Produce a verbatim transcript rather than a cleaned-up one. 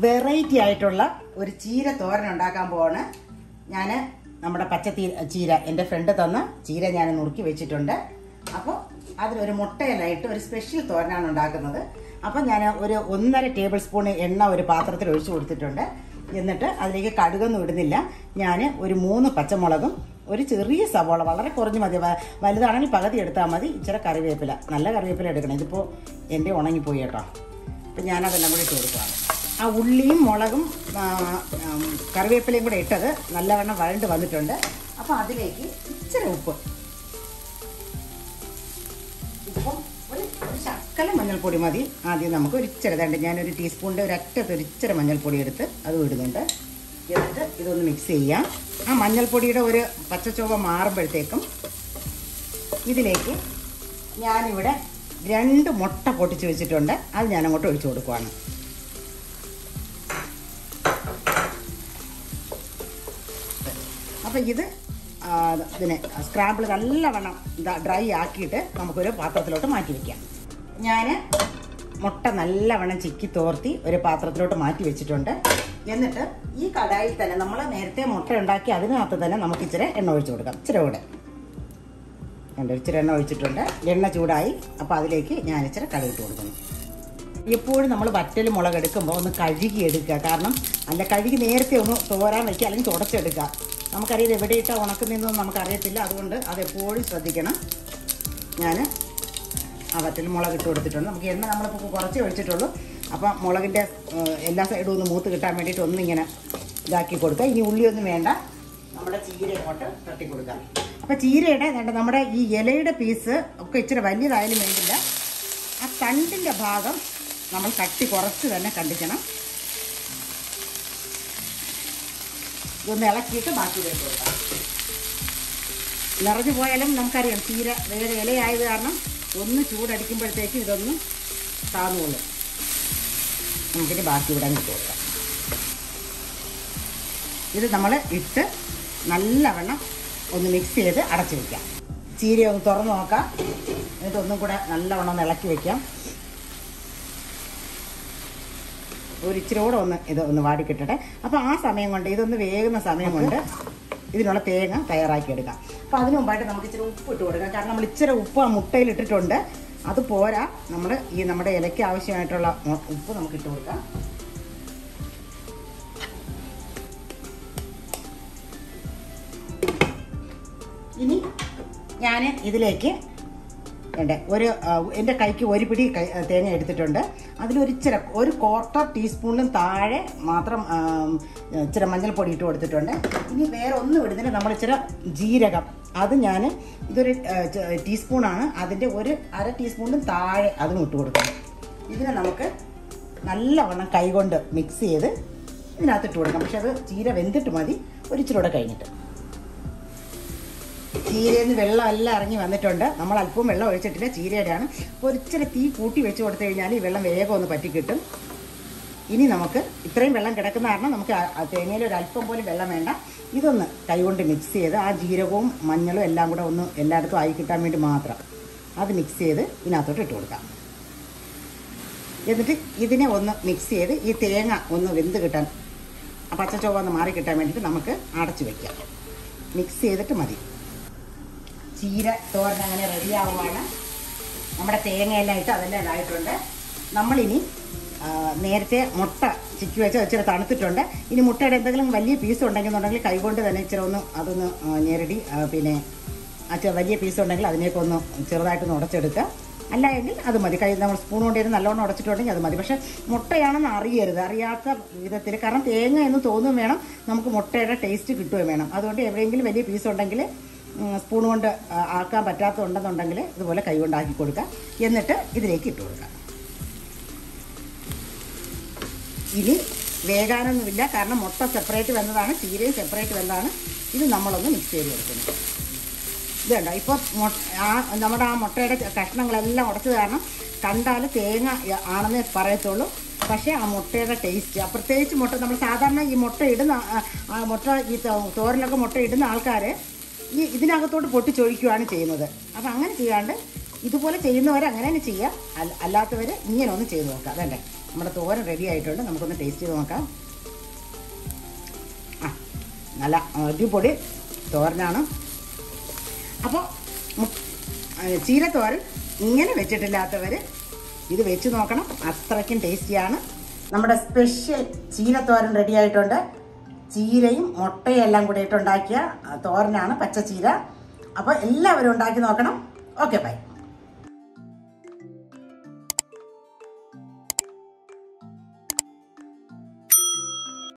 Variety ആയിട്ടുള്ള ഒരു ചീര തോരൻ ഉണ്ടാക്കാൻ പോവാണ്. ഞാൻ നമ്മുടെ പച്ച ചീര എൻ്റെ ഫ്രണ്ട് തന്ന ചീര ഞാൻ നുറുക്കി വെച്ചിട്ടുണ്ട്. അപ്പോൾ അതിലൊരു മുട്ടയിലായിട്ട് ഒരു സ്പെഷ്യൽ തോരനാണ് ഉണ്ടാക്കുന്നത്. അപ്പം ഞാൻ ഒരു ഒന്നര ടേബിൾ സ്പൂൺ എണ്ണ ഒരു പാത്രത്തിൽ ഒഴിച്ചു കൊടുത്തിട്ടുണ്ട്. എന്നിട്ട് അതിലേക്ക് കടുകൊന്നും ഇടുന്നില്ല. ഞാൻ ഒരു മൂന്ന് പച്ചമുളകും ഒരു ചെറിയ സവോള, വളരെ കുറഞ്ഞ് മതി, വലുതാണെങ്കിൽ പകുതി എടുത്താൽ മതി, ഇച്ചിരി കറിവേപ്പില, നല്ല കറിവേപ്പില എടുക്കണം. ഇതിപ്പോൾ എൻ്റെ ഉണങ്ങിപ്പോയി കേട്ടോ. അപ്പം ഞാനതെല്ലാം കൂടി ഇട്ട് കൊടുക്കുകയാണ്. ആ ഉള്ളിയും മുളകും കറിവേപ്പിലയും കൂടെ ഇട്ടത് നല്ലവണ്ണം വഴണ്ട് വന്നിട്ടുണ്ട്. അപ്പോൾ അതിലേക്ക് ഇച്ചിരി ഉപ്പ്, ഇപ്പം ഒരു ഒരു ശക്കല മഞ്ഞൾപ്പൊടി മതി. ആദ്യം നമുക്ക് ഒരു ഇച്ചിരി തണ്ട്, ഞാനൊരു ടീസ്പൂണിൻ്റെ ഒരു അറ്റത്ത് ഒരു ഇച്ചിരി മഞ്ഞൾപ്പൊടി എടുത്ത് അത് ഇടുന്നുണ്ട്. എന്നിട്ട് ഇതൊന്ന് മിക്സ് ചെയ്യാം. ആ മഞ്ഞൾപ്പൊടിയുടെ ഒരു പച്ചച്ചോവ മാറുമ്പോഴത്തേക്കും ഇതിലേക്ക് ഞാനിവിടെ രണ്ട് മുട്ട പൊട്ടിച്ച് വെച്ചിട്ടുണ്ട്. അത് ഞാൻ അങ്ങോട്ട് ഒഴിച്ചു കൊടുക്കുവാണ്. അപ്പം ഇത് ഇതിനെ സ്ക്രാമ്പിൾ നല്ലവണ്ണം ഡ്രൈ ആക്കിയിട്ട് നമുക്കൊരു പാത്രത്തിലോട്ട് മാറ്റി വയ്ക്കാം. ഞാൻ മുട്ട നല്ലവണ്ണം ചിക്കി തോർത്തി ഒരു പാത്രത്തിലോട്ട് മാറ്റി വെച്ചിട്ടുണ്ട്. എന്നിട്ട് ഈ കടായിൽ തന്നെ നമ്മൾ നേരത്തെ മുട്ട ഉണ്ടാക്കി അതിനകത്ത് തന്നെ നമുക്ക് ഇച്ചിരി എണ്ണ ഒഴിച്ചു കൊടുക്കാം. ഇച്ചിരി കൂടെ രണ്ട് ഇച്ചിരി എണ്ണ ഒഴിച്ചിട്ടുണ്ട്. എണ്ണ ചൂടായി. അപ്പോൾ അതിലേക്ക് ഞാൻ ഇച്ചിരി കടുകിട്ട് കൊടുക്കുന്നു. എപ്പോഴും നമ്മൾ വറ്റൽ മുളക് എടുക്കുമ്പോൾ ഒന്ന് കഴുകി എടുക്കുക. കാരണം അല്ല, കഴുകി നേരത്തെ ഒന്ന് തോരാൻ വയ്ക്കുക, അല്ലെങ്കിൽ തുടച്ചെടുക്കുക. നമുക്കറിയാം എവിടെയിട്ടാണ് ഉണക്കുന്നതെന്നൊന്നും നമുക്കറിയത്തില്ല. അതുകൊണ്ട് അതെപ്പോഴും ശ്രദ്ധിക്കണം. ഞാൻ ആ വറ്റൽ മുളക് ഇട്ട് കൊടുത്തിട്ടുണ്ട്. നമുക്ക് എണ്ണ നമ്മളിപ്പോൾ കുറച്ച് ഒഴിച്ചിട്ടുള്ളൂ. അപ്പം മുളകിൻ്റെ എല്ലാ സൈഡും ഒന്ന് മൂത്ത് കിട്ടാൻ വേണ്ടിയിട്ട് ഒന്നിങ്ങനെ ഇതാക്കി കൊടുക്കുക. ഇനി ഉള്ളിയൊന്നും വേണ്ട, നമ്മുടെ ചീര ഇങ്ങോട്ട് തട്ടി കൊടുക്കാം. അപ്പം ചീരയുടെ നമ്മുടെ ഈ ഇലയുടെ പീസ് ഒക്കെ ഇച്ചിരി വലിയതായാലും വേണ്ടില്ല. ആ തണ്ടിൻ്റെ ഭാഗം നമ്മൾ കട്ടി കുറച്ച് തന്നെ കണ്ടിക്കണം. ഇതൊന്ന് ഇളക്കിയിട്ട് ബാക്കി വേണ്ടി കൊടുക്കാം. നിറഞ്ഞു പോയാലും നമുക്കറിയാം ചീര വേറെ ഇലയായത് കാരണം ഒന്ന് ചൂടടിക്കുമ്പോഴത്തേക്കും ഇതൊന്ന് താന്നുകൊള്ളും. നമുക്കിനി ബാക്കി ഇവിടെ ഇട്ട് കൊടുക്കാം. ഇത് നമ്മൾ ഇട്ട് നല്ലവണ്ണം ഒന്ന് മിക്സ് ചെയ്ത് അടച്ചു വയ്ക്കാം. ചീര ഒന്ന് തുറന്ന് നോക്കാം. എന്നിട്ട് ഒന്നും കൂടെ നല്ലവണ്ണം ഒന്ന് ഇളക്കി വയ്ക്കാം. ഒരു ഇച്ചിരി കൂടെ ഒന്ന് ഇത് ഒന്ന് വാടിക്കിട്ടട്ടെ. അപ്പോൾ ആ സമയം കൊണ്ട്, ഇതൊന്ന് വേകുന്ന സമയം കൊണ്ട് ഇതിനുള്ള തേങ്ങ തയ്യാറാക്കി എടുക്കാം. അപ്പോൾ അതിന് മുമ്പായിട്ട് നമുക്ക് ഇച്ചിരി ഉപ്പ് ഇട്ട് കൊടുക്കാം. കാരണം നമ്മൾ ഇച്ചിരി ഉപ്പ് ആ മുട്ടയിൽ ഇട്ടിട്ടുണ്ട്. അത് പോരാ, നമ്മൾ ഈ നമ്മുടെ ഇലയ്ക്ക് ആവശ്യമായിട്ടുള്ള ഉപ്പ് നമുക്ക് ഇട്ട് കൊടുക്കാം. ഇനി ഞാൻ ഇതിലേക്ക് ഉണ്ട് ഒരു എൻ്റെ കൈക്ക് ഒരു പിടി തേങ്ങ എടുത്തിട്ടുണ്ട്. അതിലൊരിച്ചിര ഒരു ക്വാർട്ടർ ടീസ്പൂണിലും താഴെ മാത്രം ഇച്ചിരി മഞ്ഞൾപ്പൊടി ഇട്ട് കൊടുത്തിട്ടുണ്ട്. ഇനി വേറെ ഒന്നും ഇടുന്നില്ല. നമ്മൾ ഇച്ചിരി ജീരകം, അത് ഞാൻ ഇതൊരു ടീസ്പൂണാണ്, അതിൻ്റെ ഒരു അര ടീസ്പൂണിലും താഴെ അതും ഇട്ട് കൊടുക്കണം. ഇതിനെ നമുക്ക് നല്ലവണ്ണം കൈകൊണ്ട് മിക്സ് ചെയ്ത് ഇതിനകത്ത് ഇട്ട് കൊടുക്കാം. പക്ഷെ അത് ചീര വെന്തിട്ട് മതി, ഒരിച്ചിലൂടെ കഴിഞ്ഞിട്ട്. ചീരയിൽ നിന്ന് വെള്ളമെല്ലാം ഇറങ്ങി വന്നിട്ടുണ്ട്. നമ്മൾ അല്പം വെള്ളം ഒഴിച്ചിട്ടില്ല, ചീരയുടെയാണ്. അപ്പോൾ ഒരിച്ചിരി തീ കൂട്ടി വെച്ച് കൊടുത്തു കഴിഞ്ഞാൽ ഈ വെള്ളം വേഗം ഒന്ന് പറ്റി കിട്ടും. ഇനി നമുക്ക് ഇത്രയും വെള്ളം കിടക്കുന്ന കാരണം നമുക്ക് തേങ്ങയിൽ ഒരു അല്പം പോലും വെള്ളം വേണ്ട. ഇതൊന്ന് കൈകൊണ്ട് മിക്സ് ചെയ്ത് ആ ജീരകവും മഞ്ഞളും എല്ലാം കൂടെ ഒന്ന് എല്ലായിടത്തും ആയി കിട്ടാൻ വേണ്ടി മാത്രം അത് മിക്സ് ചെയ്ത് ഇതിനകത്തോട്ട് ഇട്ട് കൊടുക്കാം. എന്നിട്ട് ഇതിനെ ഒന്ന് മിക്സ് ചെയ്ത് ഈ തേങ്ങ ഒന്ന് വെന്ത് കിട്ടാൻ, ആ പച്ചച്ചോവ ഒന്ന് മാറി കിട്ടാൻ വേണ്ടിയിട്ട് നമുക്ക് അടച്ചു വയ്ക്കാം. മിക്സ് ചെയ്തിട്ട് മതി. ചീര തോരൻ അങ്ങനെ റെഡിയാവുകയാണ്. നമ്മുടെ തേങ്ങയെല്ലാം ഇട്ട് അതെല്ലാം ഇതായിട്ടുണ്ട്. നമ്മളിനി നേരത്തെ മുട്ട ചിക്കി വെച്ച് ഇച്ചിരി തണുത്തിട്ടുണ്ട്. ഇനി മുട്ടയുടെ എന്തെങ്കിലും വലിയ പീസ് ഉണ്ടെങ്കിലുണ്ടെങ്കിൽ കൈകൊണ്ട് തന്നെ ഇച്ചിരി ഒന്ന് അതൊന്ന് ഞെരടി, പിന്നെ ആ വലിയ പീസ് ഉണ്ടെങ്കിൽ അതിനേക്ക് ഒന്ന് ചെറുതായിട്ടൊന്ന് ഉടച്ചെടുക്കുക. അല്ല എങ്കിൽ അത് മതി. കൈ നമ്മൾ സ്പൂൺ കൊണ്ടിരുന്ന് നല്ലോണം ഉടച്ചിട്ടുണ്ടെങ്കിൽ അത് മതി. പക്ഷേ മുട്ടയാണെന്ന് അറിയരുത്, അറിയാത്ത വിധത്തിൽ. കാരണം തേങ്ങ എന്ന് തോന്നും വേണം, നമുക്ക് മുട്ടയുടെ ടേസ്റ്റ് കിട്ടുകയും വേണം. അതുകൊണ്ട് എവിടെയെങ്കിലും വലിയ പീസ് ഉണ്ടെങ്കിൽ സ്പൂൺ കൊണ്ട് ആക്കാൻ പറ്റാത്തതുണ്ടെന്നുണ്ടെങ്കിൽ ഇതുപോലെ കൈ കൊണ്ടാക്കി കൊടുക്കുക. എന്നിട്ട് ഇതിലേക്ക് ഇട്ട് കൊടുക്കുക. ഇനി വേകാനൊന്നുമില്ല, കാരണം മുട്ട സെപ്പറേറ്റ് വെന്തതാണ്, ചീരയും സെപ്പറേറ്റ് വെന്തതാണ്. ഇത് നമ്മളൊന്ന് മിക്സ് ചെയ്ത് കൊടുക്കുന്നു. ഇത് കണ്ടോ, ഇപ്പോൾ ആ നമ്മുടെ ആ മുട്ടയുടെ കഷ്ണങ്ങളെല്ലാം ഉടച്ചത് കാരണം കണ്ടാൽ തേങ്ങ ആണെന്നേ പറയത്തുള്ളൂ. പക്ഷേ ആ മുട്ടയുടെ ടേസ്റ്റ്, പ്രത്യേകിച്ച് മുട്ട നമ്മൾ സാധാരണ ഈ മുട്ട ഇടുന്ന മുട്ട ഈ തോരനൊക്കെ മുട്ട ഇടുന്ന ആൾക്കാർ ഈ ഇതിനകത്തോട്ട് പൊട്ടിച്ചൊഴിക്കുകയാണ് ചെയ്യുന്നത്. അപ്പം അങ്ങനെ ചെയ്യാണ്ട് ഇതുപോലെ ചെയ്യുന്നവർ അങ്ങനെ തന്നെ ചെയ്യുക, അല്ലാത്തവർ ഇങ്ങനെ ഒന്ന് ചെയ്ത് നോക്കാം. അതല്ലേ നമ്മുടെ തോരൻ റെഡി ആയിട്ടുണ്ട്. നമുക്കൊന്ന് ടേസ്റ്റ് ചെയ്ത് നോക്കാം. ആ നല്ല അടിപൊളി തോരനാണ്. അപ്പോൾ ചീരത്തോരൻ ഇങ്ങനെ വെച്ചിട്ടില്ലാത്തവർ ഇത് വെച്ച് നോക്കണം, അത്രയ്ക്കും ടേസ്റ്റിയാണ്. നമ്മുടെ സ്പെഷ്യൽ ചീരത്തോരൻ റെഡി ആയിട്ടുണ്ട്. ചീരയും മുട്ടയും എല്ലാം കൂടി ഇട്ടുണ്ടാക്കിയ തോരനാണ് പച്ചച്ചീര. അപ്പോൾ എല്ലാവരും ഉണ്ടാക്കി നോക്കണം. Okay by.